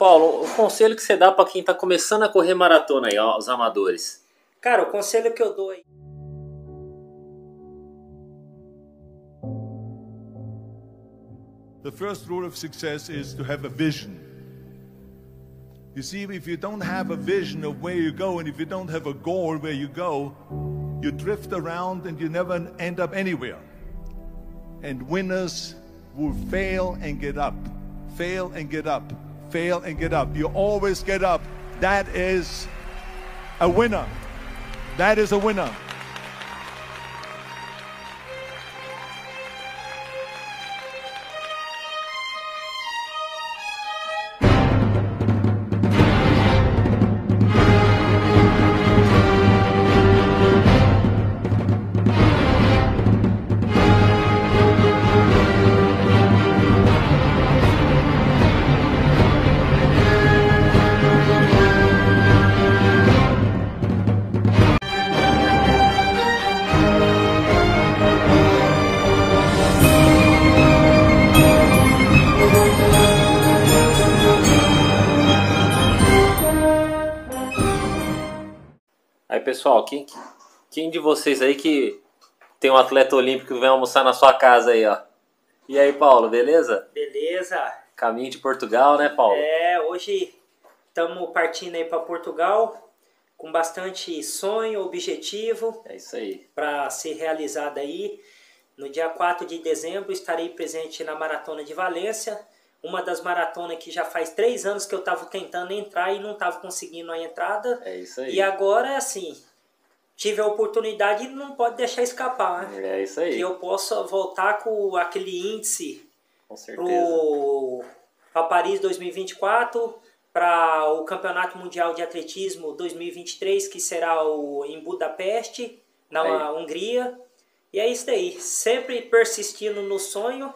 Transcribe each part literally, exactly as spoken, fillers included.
Paulo, o conselho que você dá para quem está começando a correr maratona aí, ó, os amadores? Cara, o conselho que eu dou aí... The first rule of success is to have a vision. You see, if you don't have a vision of where you go, and if you don't have a goal where you go, you drift around and you never end up anywhere. And winners will fail and get up, fail and get up, fail and get up. You always get up. That is a winner. That is a winner. Aí, pessoal, quem, quem de vocês aí que tem um atleta olímpico que vem almoçar na sua casa aí, ó? E aí, Paulo, beleza? Beleza. Caminho de Portugal, né, Paulo? É, hoje estamos partindo aí para Portugal com bastante sonho, objetivo. É isso aí. Para ser realizado aí. No dia quatro de dezembro estarei presente na Maratona de Valência. Uma das maratonas que já faz três anos que eu estava tentando entrar e não estava conseguindo a entrada. É isso aí. E agora, assim, tive a oportunidade e não pode deixar escapar, né? É isso aí. Que eu possa voltar com aquele índice com certeza para Paris dois mil e vinte e quatro, para o Campeonato Mundial de Atletismo dois mil e vinte e três, que será o, em Budapeste, na aí. Hungria. E é isso aí, sempre persistindo no sonho.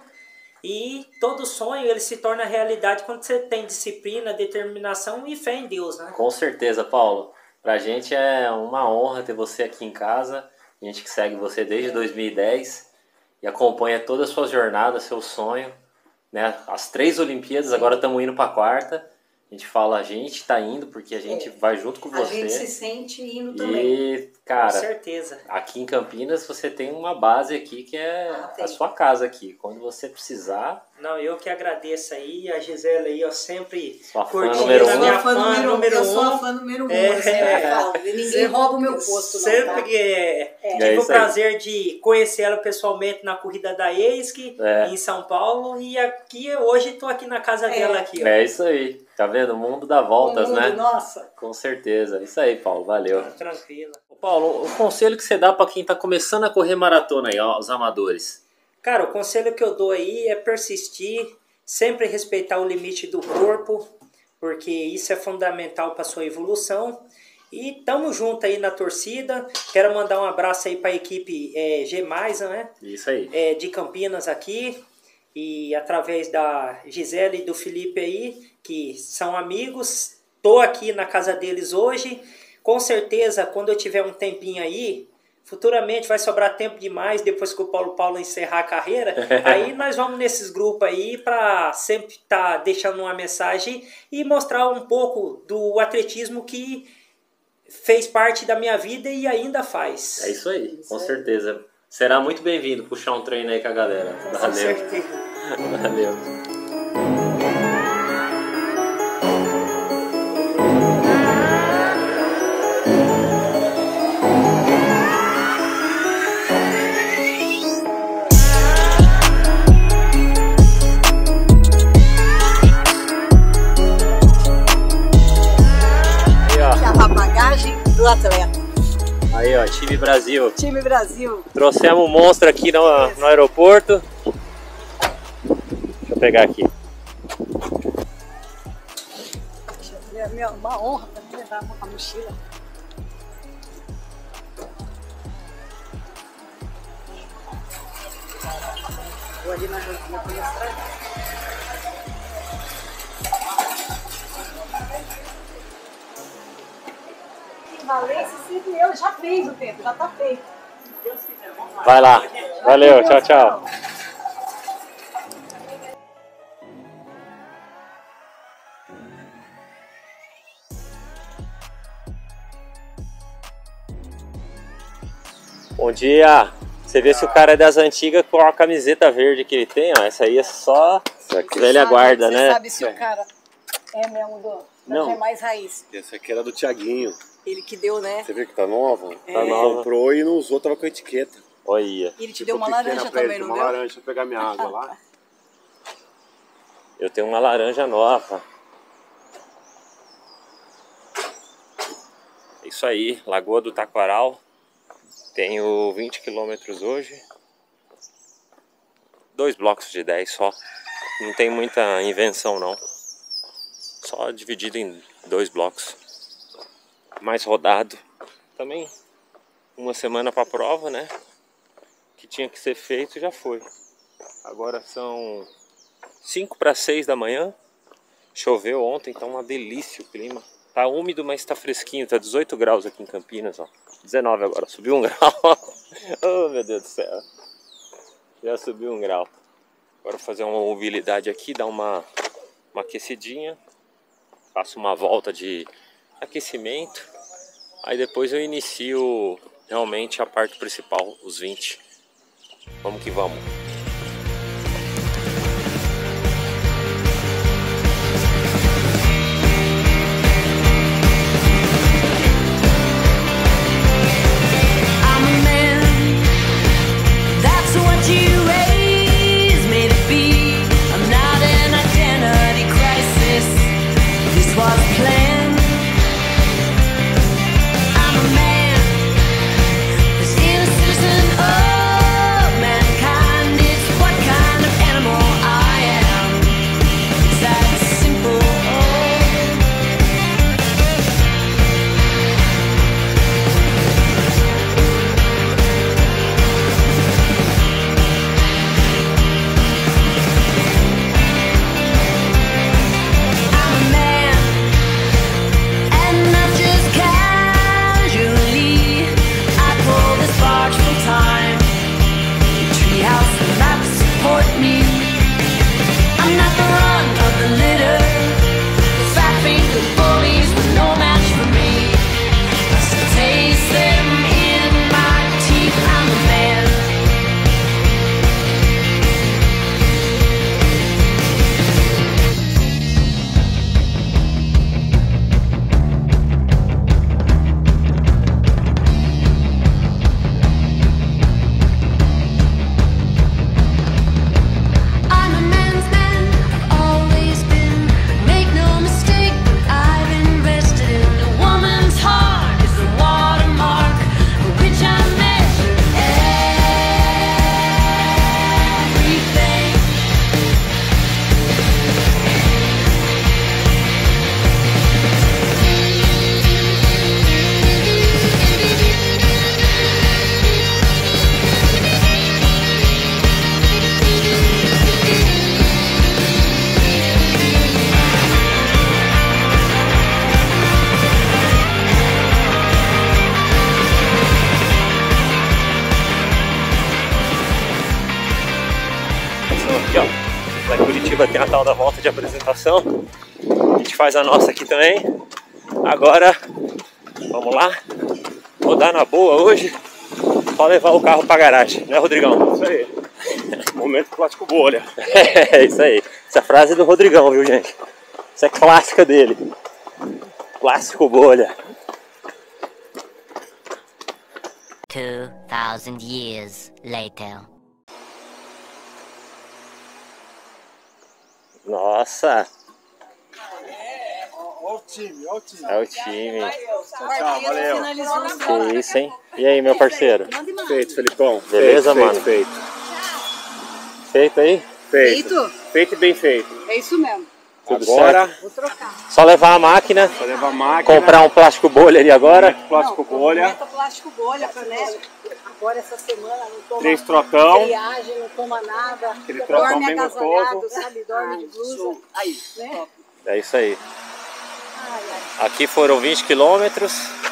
E todo sonho ele se torna realidade quando você tem disciplina, determinação e fé em Deus, né? Com certeza, Paulo. Pra gente é uma honra ter você aqui em casa. A gente que segue você desde dois mil e dez e acompanha toda a sua jornada, seu sonho, né? As três Olimpíadas, agora estamos indo para a quarta. A gente fala, a gente tá indo porque a gente é. vai junto com a você. A gente se sente indo e, também. E, cara, com certeza. Aqui em Campinas você tem uma base aqui que é ah, a sua casa aqui. Quando você precisar... Não, eu que agradeço aí, a Gisela aí, eu sempre sua fã número um. Minha fã número, número um. Eu sou a fã número um, é, eu sempre é, falo. Ninguém sempre, rouba o meu posto, sempre não, tá? que é, é. tive é o prazer de conhecer ela pessoalmente na corrida da E S C, é. em São Paulo, e aqui hoje estou aqui na casa é. dela aqui. Ó. É isso aí, tá vendo? O mundo dá voltas, o mundo, né? Nossa. Com certeza, isso aí, Paulo, valeu. Ah, tranquilo. Paulo, o conselho que você dá para quem está começando a correr maratona aí, ó, os amadores? Cara, o conselho que eu dou aí é persistir, sempre respeitar o limite do corpo, porque isso é fundamental para sua evolução. E tamo junto aí na torcida. Quero mandar um abraço aí para a equipe é, G mais, né? Isso aí. É, de Campinas aqui. E através da Gisele e do Felipe aí, que são amigos. Tô aqui na casa deles hoje. Com certeza, quando eu tiver um tempinho aí, futuramente vai sobrar tempo demais, depois que o Paulo Paulo encerrar a carreira, aí nós vamos nesses grupos aí para sempre estar tá deixando uma mensagem e mostrar um pouco do atletismo que fez parte da minha vida e ainda faz. É isso aí, com certeza. Será muito bem-vindo puxar um treino aí com a galera. Valeu. Com certeza. Valeu. Do atleta. Aí, ó, time Brasil. Time Brasil. Trouxemos um monstro aqui no, no aeroporto. Deixa eu pegar aqui. É uma honra para mim levar a mochila. Vou ali na jantinha para mostrar. Valência, sempre eu, já fez o tempo, já tá feito. Vai lá. Valeu, tchau, tchau. Bom dia! Você vê se o cara é das antigas com a camiseta verde que ele tem, ó. Essa aí é só velha sabe, guarda, você né? Você sabe se o cara é mesmo do... Não, é mais raiz. Essa aqui era do Thiaguinho. Ele que deu, né? Você viu que tá nova? É. Tá Ele nova. comprou e não usou, tava com a etiqueta. Olha. E ele te deu uma laranja também, não uma deu? Uma laranja, deixa eu pegar minha água lá. Eu tenho uma laranja nova. Isso aí, Lagoa do Taquaral. Tenho vinte quilômetros hoje. Dois blocos de dez só. Não tem muita invenção não. Só dividido em dois blocos. Mais rodado. Também uma semana para prova, né? Que tinha que ser feito, já foi. Agora são cinco para seis da manhã. Choveu ontem, tá uma delícia o clima. Tá úmido, mas tá fresquinho. Tá dezoito graus aqui em Campinas, ó. dezenove agora, subiu um grau. Oh, meu Deus do céu. Já subiu um grau. Agora vou fazer uma mobilidade aqui, dar uma, uma aquecidinha. Faço uma volta de aquecimento. Aí depois eu inicio realmente a parte principal, os vinte. Vamos que vamos. Aqui, ó, lá em Curitiba tem a tal da volta de apresentação. A gente faz a nossa aqui também. Agora, vamos lá, rodar na boa hoje. Só levar o carro pra garagem, né, Rodrigão? Isso aí. Momento plástico bolha. É, isso aí. Essa frase é do Rodrigão, viu, gente? Essa é clássica dele. Plástico bolha. Two thousand years later. Nossa! Olha o time, olha o time. É o time. Tchau, valeu. Que isso, hein? E aí, meu parceiro? Feito, Felipão. Beleza, feito, mano? Feito, Feito aí? feito. Feito? Feito e bem feito. É isso mesmo. Tudo Agora, certo? Vou trocar. Só levar a máquina, só levar a máquina. comprar um plástico bolha ali agora. Plástico bolha. Meta plástico bolha, né? Agora essa semana não toma Três trocão. viagem, não toma nada. Aquele trocão Dorme bem agasalhado, gostoso. sabe? Dorme de blusa. Aí, né? É isso aí. Ai, ai. Aqui foram vinte quilômetros.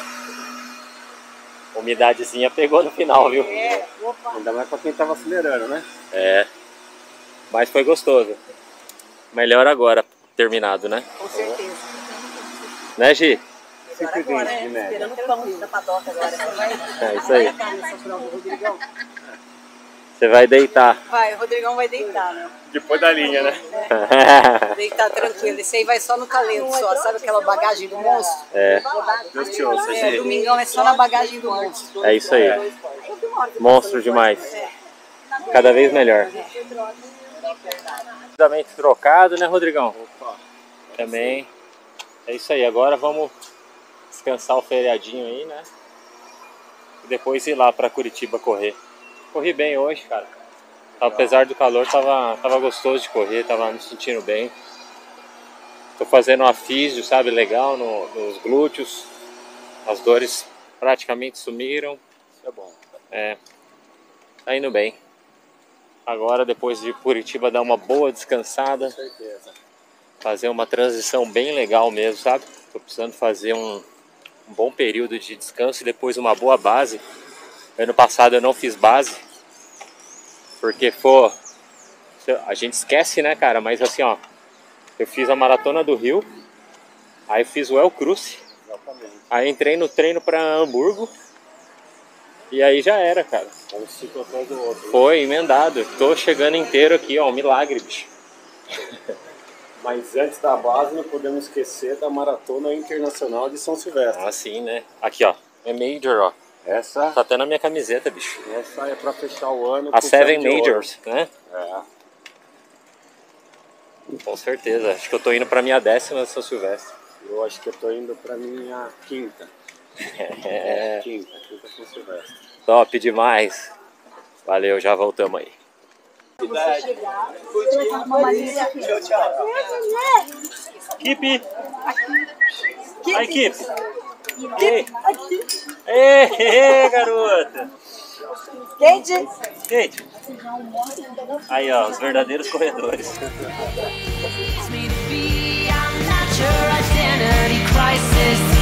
Umidadezinha pegou no final, viu? É, opa. Ainda mais pra quem tava acelerando, né? É. Mas foi gostoso. Melhor agora, terminado, né? Com certeza. Né, Gi? Sempre vem de média. Esperando o pão da padoca agora. Você vai, É isso aí. vai deitar nessa prova, Rodrigão? Você vai deitar. Vai, o Rodrigão vai deitar, né? Depois da linha, né? Deitar tranquilo. Esse aí vai só no talento, só. Sabe aquela bagagem do monstro? É, Deus te ouça. É, domingão é só na bagagem do monstro. é isso aí. Monstro demais. Cada vez melhor. Devidamente trocado, né, Rodrigão? Também. É isso aí. Agora vamos descansar o feriadinho aí, né? E depois ir lá pra Curitiba correr. Corri bem hoje, cara. Apesar do calor, tava, tava gostoso de correr, tava me sentindo bem. Tô fazendo uma físio, sabe, legal no, nos glúteos. As dores praticamente sumiram. Isso é bom. É, tá indo bem. Agora, depois de Curitiba, dar uma boa descansada. Com certeza. Fazer uma transição bem legal mesmo, sabe? Tô precisando fazer um, um bom período de descanso e depois uma boa base. Ano passado eu não fiz base. Porque, pô, a gente esquece, né, cara? Mas assim, ó, eu fiz a Maratona do Rio. Aí fiz o El Cruce. Exatamente. Aí entrei no treino pra Hamburgo. E aí já era, cara. Um ciclo atrás do outro. Foi emendado. Tô chegando inteiro aqui, ó. Um milagre, bicho. Mas antes da base, não podemos esquecer da Maratona Internacional de São Silvestre. Assim, né? Aqui, ó. É Major, ó. Essa, Tá até na minha camiseta, bicho. essa é pra fechar o ano A com Seven chave de ouro. Majors, né? É. Com certeza. Acho que eu tô indo pra minha décima São Silvestre. Eu acho que eu tô indo pra minha quinta. É. Quinta, quinta São Silvestre. Top demais. Valeu, já voltamos aí. Equipe! A equipe! Ei, ei, garota! Quente? Gente! Aí, ó, os verdadeiros corredores. Identity crisis.